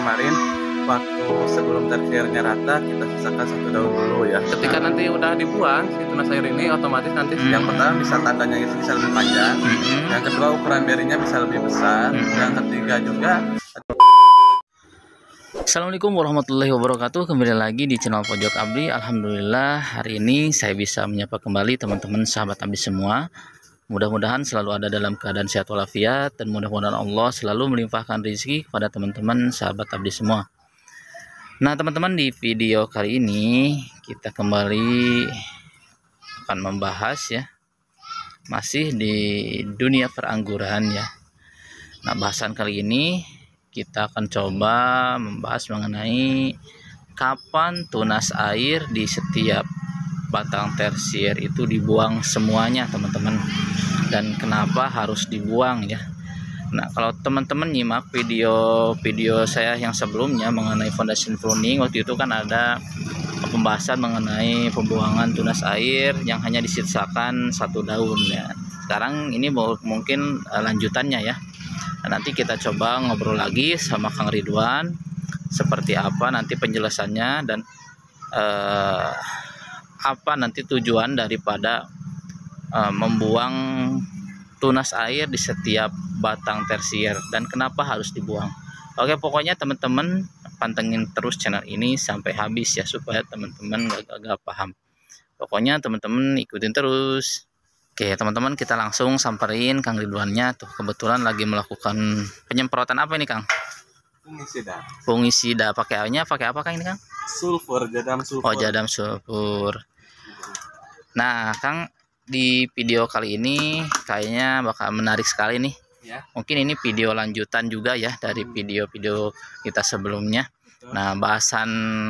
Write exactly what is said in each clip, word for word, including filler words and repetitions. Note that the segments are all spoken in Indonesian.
kemarin waktu sebelum tersiernya rata kita sisakan satu daun dulu ya. Ketika nanti udah dibuang si tunas air ini otomatis nanti Hmm. Yang pertama bisa tandanya itu bisa lebih panjang. Hmm. Yang kedua ukuran berinya bisa lebih besar. Hmm. Yang ketiga juga. Assalamualaikum warahmatullahi wabarakatuh. Kembali lagi di channel Pojok Abdi. Alhamdulillah hari ini saya bisa menyapa kembali teman-teman sahabat Abdi semua. Mudah-mudahan selalu ada dalam keadaan sehat walafiat, dan mudah-mudahan Allah selalu melimpahkan rezeki kepada teman-teman sahabat Abdi semua. Nah teman-teman, di video kali ini kita kembali akan membahas ya, masih di dunia perangguran ya. Nah bahasan kali ini kita akan coba membahas mengenai kapan tunas air di setiap batang tersier itu dibuang semuanya teman-teman, dan kenapa harus dibuang ya. Nah kalau teman-teman nyimak video-video saya yang sebelumnya mengenai foundation pruning, waktu itu kan ada pembahasan mengenai pembuangan tunas air yang hanya disisakan satu daun ya. Sekarang ini mungkin lanjutannya ya. Nah, nanti kita coba ngobrol lagi sama Kang Ridwan seperti apa nanti penjelasannya, dan eh, apa nanti tujuan daripada eh, membuang tunas air di setiap batang tersier dan kenapa harus dibuang. Oke, pokoknya teman-teman pantengin terus channel ini sampai habis ya, supaya teman-teman gak-gak paham. Pokoknya teman-teman ikutin terus. Oke teman-teman, kita langsung samperin Kang Ridwannya tuh, kebetulan lagi melakukan penyemprotan apa ini Kang? Fungisida. Fungisida pakai apa? Pakai apa Kang ini Kang? Sulfur, jadam sulfur. Oh, jadam sulfur. Nah Kang, di video kali ini kayaknya bakal menarik sekali nih ya. Mungkin ini video lanjutan juga ya dari video-video kita sebelumnya. Betul. Nah bahasan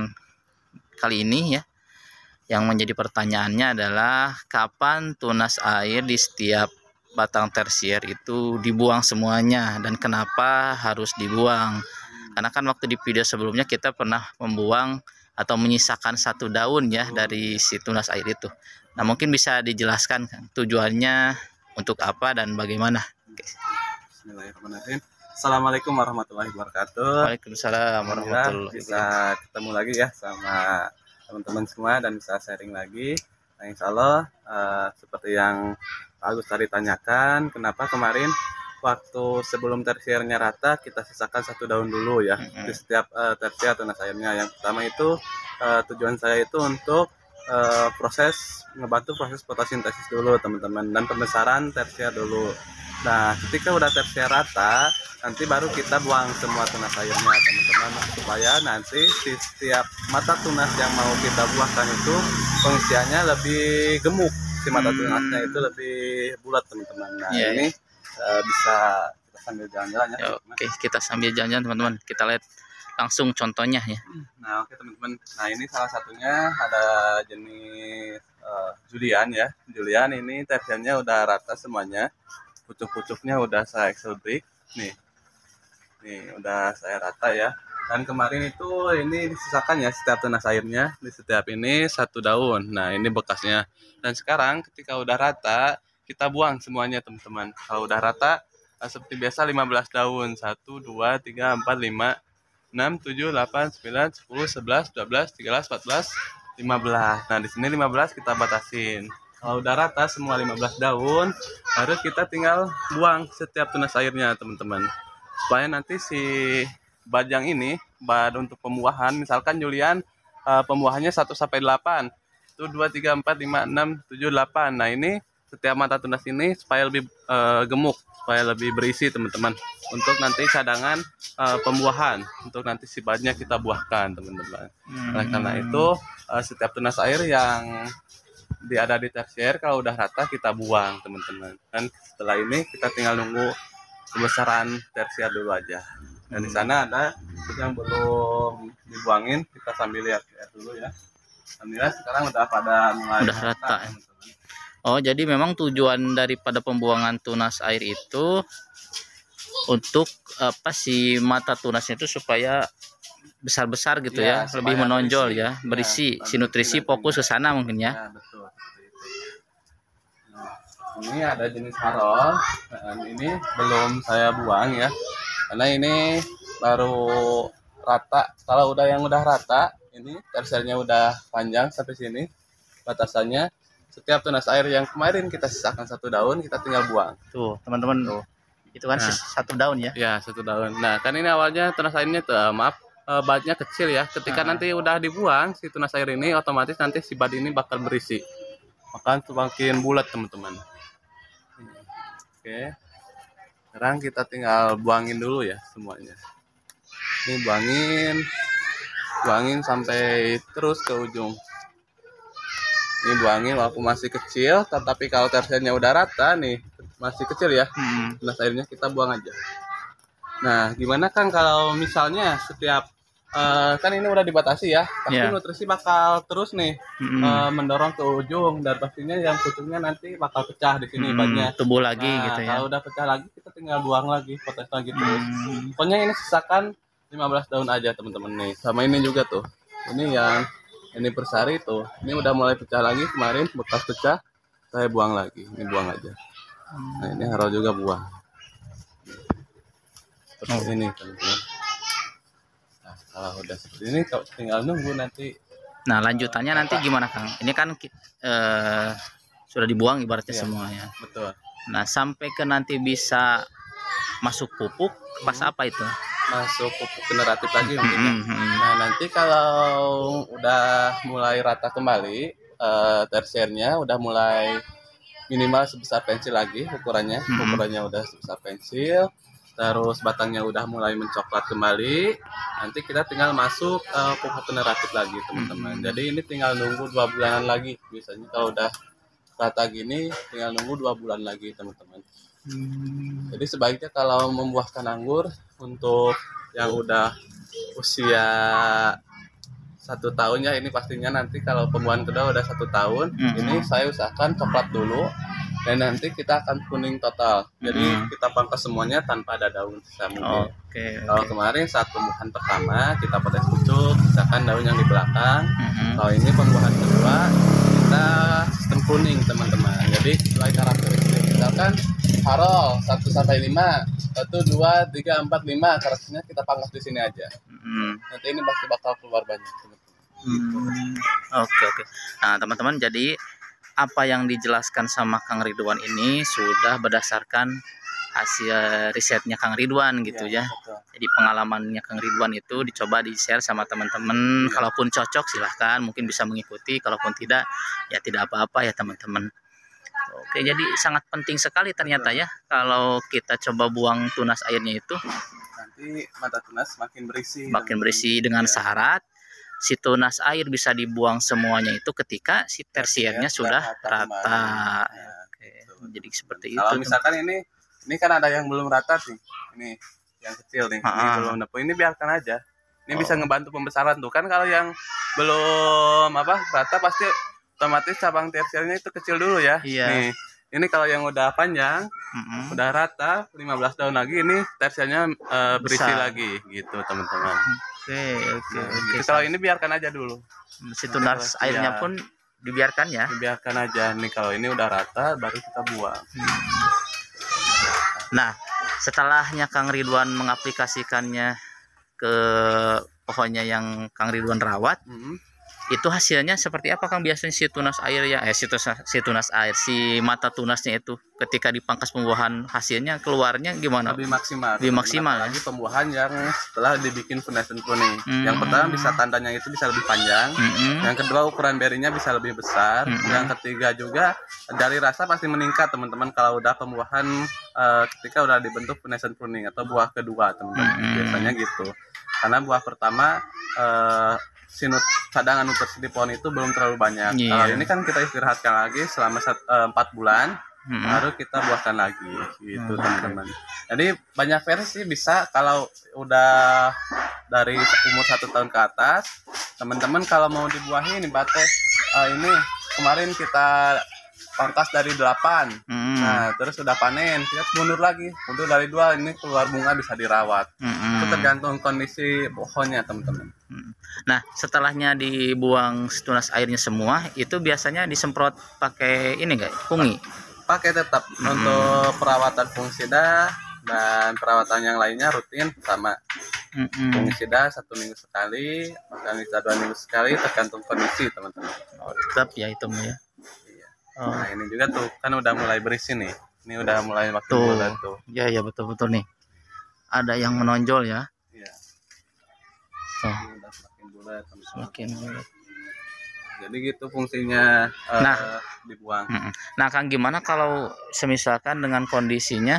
kali ini ya, yang menjadi pertanyaannya adalah kapan tunas air di setiap batang tersier itu dibuang semuanya dan kenapa harus dibuang. Karena kan waktu di video sebelumnya kita pernah membuang atau menyisakan satu daun ya dari si tunas air itu. Nah mungkin bisa dijelaskan Kang, tujuannya untuk apa dan bagaimana. Bismillahirrahmanirrahim. Assalamualaikum warahmatullahi wabarakatuh. Waalaikumsalam warahmatullahi wabarakatuh. Bisa ketemu lagi ya sama teman-teman semua dan bisa sharing lagi. Nah, insya Allah uh, seperti yang Pak Agus tadi tanyakan, kenapa kemarin waktu sebelum tersiernya rata kita sisakan satu daun dulu ya. Mm-hmm. Di setiap uh, tersier tunas airnya. Yang pertama itu uh, tujuan saya itu untuk uh, proses ngebantu proses fotosintesis dulu teman-teman, dan pembesaran tersier dulu. Nah ketika udah tersier rata, nanti baru kita buang semua tunas airnya teman-teman, supaya nanti di setiap mata tunas yang mau kita buahkan itu pengisiannya lebih gemuk, si mata hmm. tunasnya itu lebih bulat teman-teman. Nah yeah, ini uh, bisa kita sambil jalan-jalan ya. Oke, okay, kita sambil jalan-jalan teman-teman, kita lihat langsung contohnya ya. Nah oke okay, teman-teman, nah ini salah satunya ada jenis uh, Julian ya. Julian ini tersiernya udah rata semuanya, pucuk-pucuknya udah saya eksodrik nih. Nih udah saya rata ya, dan kemarin itu ini disisakan ya setiap tunas airnya, di setiap ini satu daun. Nah ini bekasnya, dan sekarang ketika udah rata kita buang semuanya teman-teman. Kalau udah rata seperti biasa lima belas daun, satu, dua, tiga, empat, lima, enam, tujuh, delapan, sembilan, sepuluh, sebelas, dua belas, tiga belas, empat belas, lima belas. Nah di sini lima belas kita batasin. Kalau udah rata semua lima belas daun, harus kita tinggal buang setiap tunas airnya teman-teman, supaya nanti si bajang ini, bad untuk pembuahan, misalkan Julian uh, pembuahannya satu sampai delapan, itu dua, tiga, empat, lima, enam, tujuh, delapan. Nah ini setiap mata tunas ini supaya lebih uh, gemuk, supaya lebih berisi teman-teman, untuk nanti cadangan uh, pembuahan, untuk nanti si badnya kita buahkan teman-teman. hmm. Nah, karena itu uh, setiap tunas air yang di ada di tersier kalau udah rata kita buang teman-teman, dan setelah ini kita tinggal nunggu pembesaran tersier dulu aja. Dan di sana ada yang belum dibuangin, kita sambil lihat-lihat dulu ya. Alhamdulillah sekarang udah pada mulai udah rata. Ya. Oh jadi memang tujuan daripada pembuangan tunas air itu untuk apa sih, mata tunasnya itu supaya besar-besar gitu ya, ya lebih menonjol berisi, ya berisi ya, si nutrisi fokus ke sana mungkin ya. Ya betul. Ini ada jenis harol, dan ini belum saya buang ya, karena ini baru rata. Kalau udah yang udah rata, ini tersernya udah panjang sampai sini batasannya. Setiap tunas air yang kemarin kita sisakan satu daun, kita tinggal buang. Tuh teman-teman, Tuh. itu kan Nah. satu daun ya. Ya, satu daun. Nah, kan ini awalnya tunas airnya tuh, eh, maaf, eh, badnya kecil ya. Ketika Ah. nanti udah dibuang si tunas air ini, otomatis nanti si bad ini bakal berisi. Maka semakin bulat teman-teman. Oke. Sekarang kita tinggal buangin dulu ya semuanya. Ini buangin, buangin sampai terus ke ujung. Ini buangin walaupun masih kecil, tetapi kalau tersernya udah rata nih, masih kecil ya, Hmm. tunas airnya kita buang aja. Nah, gimana kan kalau misalnya setiap eh, kan ini udah dibatasi ya, pasti Iya. nutrisi bakal terus nih Hmm. eh, mendorong ke ujung, dan pastinya yang pucuknya nanti bakal pecah di sini Hmm, bannya. tumbuh lagi Nah, gitu ya. kalau udah pecah lagi kita tinggal buang lagi, potes lagi terus. Hmm. Pokoknya ini sisakan lima belas daun aja teman-teman nih. Sama ini juga tuh. Ini yang ini persari tuh. Ini udah mulai pecah lagi kemarin, bekas pecah. Saya buang lagi. Ini buang aja. Nah, ini harus juga buang. Seperti Oh. ini teman-teman. Nah, kalau udah seperti ini tinggal nunggu nanti. Nah lanjutannya nanti gimana Kang? Ini kan ki- eh, sudah dibuang ibaratnya Iya. semuanya. Betul. Nah sampai ke nanti bisa masuk pupuk pas Hmm. apa itu? Masuk pupuk generatif lagi mungkin ya. Hmm, hmm. Nah, nanti kalau udah mulai rata kembali, eh, tersiernya udah mulai minimal sebesar pensil lagi ukurannya, Mm-mm. ukurannya udah sebesar pensil, terus batangnya udah mulai mencoklat kembali, nanti kita tinggal masuk eh, pupuk generatif lagi teman-teman. Mm-mm. Jadi ini tinggal nunggu dua bulanan lagi, biasanya kalau udah rata gini tinggal nunggu dua bulan lagi teman-teman. Hmm. Jadi sebaiknya kalau membuahkan anggur untuk yang udah usia satu tahun ya, ini pastinya nanti kalau pembuahan kedua udah satu tahun, Mhm. ini saya usahakan coklat dulu dan nanti kita akan kuning total. Jadi Mhm. kita pangkas semuanya tanpa ada daun sisa mungkin. Oke. Kalau Oke. kemarin saat pembuahan pertama kita potes pucuk, sisakan daun yang di belakang. Mhm. Kalau ini pembuahan kedua kita sistem kuning teman-teman. Jadi sesuai karakteristik. Misalkan Harol satu sampai lima, satu, dua, tiga, empat, lima, karakternya kita pangkas di sini aja. Mhm. Nanti ini pasti bakal keluar banyak teman-teman. Hmm. Oke oke. Nah teman-teman, jadi apa yang dijelaskan sama Kang Ridwan ini sudah berdasarkan hasil risetnya Kang Ridwan gitu ya. Betul. Jadi pengalamannya Kang Ridwan itu dicoba di-share sama teman-teman. Iya. Kalaupun cocok silahkan mungkin bisa mengikuti. Kalaupun tidak ya tidak apa-apa ya teman-teman. Oke, jadi sangat penting sekali ternyata ya kalau kita coba buang tunas airnya itu Nanti mata tunas makin berisi. makin berisi dengan Iya. syarat si tunas air bisa dibuang semuanya itu ketika si tersiernya sudah rata. Nah, Oke, betul. jadi seperti Kalau itu. misalkan ini, ini kan ada yang belum rata nih, ini yang kecil nih, ini Ha-ha. belum nepu, ini biarkan aja. Ini Oh. bisa ngebantu pembesaran tuh kan. Kalau yang belum apa rata pasti otomatis cabang tersiernya itu kecil dulu ya. Iya. Nih, ini kalau yang udah panjang, Mm-mm. udah rata, lima belas daun lagi, ini tersiernya eh, berisi Besar. lagi gitu teman-teman. Oke, oke, Nah, oke. gitu. Kalau ini biarkan aja dulu, Si tunas Iya. airnya pun dibiarkan ya. biarkan aja nih. Kalau ini udah rata, baru kita buang. Nah, setelahnya Kang Ridwan mengaplikasikannya ke pohonnya yang Kang Ridwan rawat, Hmm. itu hasilnya seperti apa Kang? Biasanya si tunas air ya, eh si tunas, si tunas air, si mata tunasnya itu ketika dipangkas pembuahan hasilnya keluarnya gimana? Lebih maksimal. Lebih maksimal, ya? Lagi pembuahan yang setelah dibikin penesan kuning. Hmm. Yang pertama bisa tandanya itu bisa lebih panjang. Mm-mm. Yang kedua ukuran berinya bisa lebih besar. Mm-mm. Yang ketiga juga dari rasa pasti meningkat teman-teman kalau udah pembuahan eh, ketika udah dibentuk penesan kuning atau buah kedua teman-teman. Mm-mm. Biasanya gitu. Karena buah pertama eh, sinut cadangan nutrisi di pohon itu belum terlalu banyak. Iya. Kalau ini kan kita istirahatkan lagi selama sat- eh, empat bulan. Mm-mm. Baru kita buahkan lagi gitu Hmm. teman-teman. Jadi banyak versi bisa kalau udah dari umur satu tahun ke atas, teman-teman kalau mau dibuahin nih bate eh, ini kemarin kita pangkas dari delapan. Mm-mm. Nah terus udah panen kita mundur lagi, mundur dari dua, ini keluar bunga bisa dirawat. Mm-mm. Itu tergantung kondisi pohonnya teman-teman. Nah, setelahnya dibuang tunas airnya semua, itu biasanya disemprot pakai ini enggak? Fungi. Pakai tetap Hmm. untuk perawatan fungsida dan perawatan yang lainnya rutin sama. Mm-mm. Fungisida satu minggu sekali, Organisa dua minggu sekali, tergantung kondisi teman-teman. Oh, tetap ya itu mah ya. Iya. Oh, Nah ini juga tuh kan udah mulai berisi nih. Ini udah mulai makin tuh. bulat tuh. Ya ya betul-betul nih. Ada yang menonjol ya. Iya. Tuh, Ini udah semakin bulat. teman-teman. semakin bulat. Jadi gitu fungsinya eh, Nah. dibuang. Mm-mm. Nah, Kang, gimana kalau semisalkan dengan kondisinya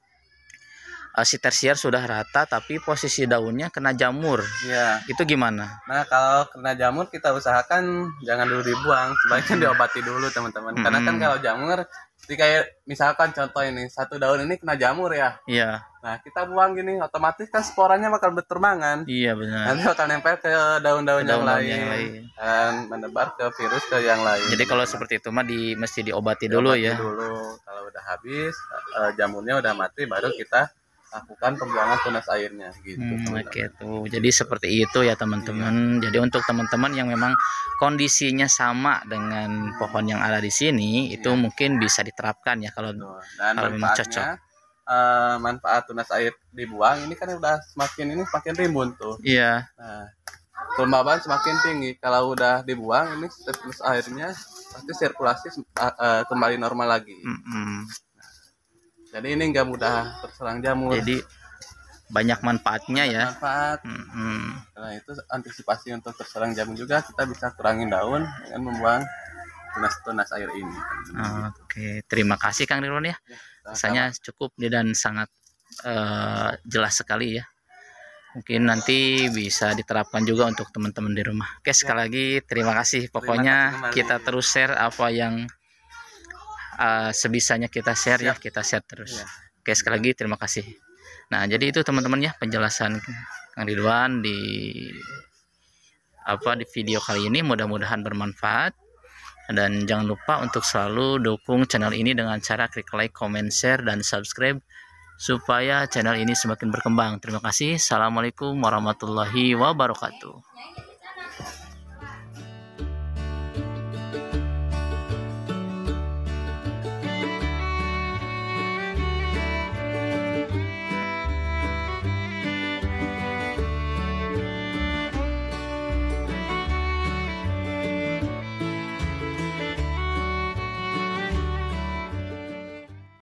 eh, si tersier sudah rata tapi posisi daunnya kena jamur, Iya. itu gimana? Nah kalau kena jamur kita usahakan jangan dulu dibuang, sebaiknya diobati dulu teman-teman. Karena kan Mm-mm. kalau jamur, seperti kayak misalkan contoh ini satu daun ini kena jamur ya. Iya, Nah kita buang gini, otomatis kan sporanya bakal berterbangan. iya benar. Nanti bakal nempel ke daun-daun yang, Daun-daun lain, yang lain. dan menebar ke virus ke yang lain. Jadi kalau seperti itu mah di mesti diobati dulu Diobati ya. dulu. Kalau udah habis, eh, jamurnya udah mati, baru kita lakukan pembuangan tunas airnya gitu. Hmm, teman-teman. oke tuh. Jadi seperti itu ya teman-teman. Jadi untuk teman-teman yang memang kondisinya sama dengan pohon yang ada di sini, itu Iya. mungkin bisa diterapkan ya kalau Tuh. Dan kalau memang manfaatnya, eh, manfaat tunas air dibuang ini kan udah semakin ini semakin rimbun tuh. iya. Nah, kelembaban semakin tinggi. Kalau udah dibuang ini tunas airnya pasti sirkulasi eh, eh, kembali normal lagi. Mm-mm. Jadi ini nggak mudah terserang jamur. Jadi banyak manfaatnya ya. Manfaat. Mm-mm. Nah itu antisipasi untuk terserang jamur juga, kita bisa kurangin daun dengan membuang tunas-tunas air ini. Oke, terima kasih Kang Ridwan ya. Rasanya cukup nih dan sangat eh, jelas sekali ya. Mungkin nanti bisa diterapkan juga untuk teman-teman di rumah. Oke, sekali lagi terima kasih. Pokoknya kasih kembali. kita terus share apa yang eh, sebisanya kita share ya, kita share terus. Iya. Oke, sekali lagi terima kasih. Nah, jadi itu teman-teman ya penjelasan Kang Ridwan di apa di video kali ini, mudah-mudahan bermanfaat. Dan jangan lupa untuk selalu dukung channel ini dengan cara klik like, comment, share, dan subscribe supaya channel ini semakin berkembang. Terima kasih. Assalamualaikum warahmatullahi wabarakatuh.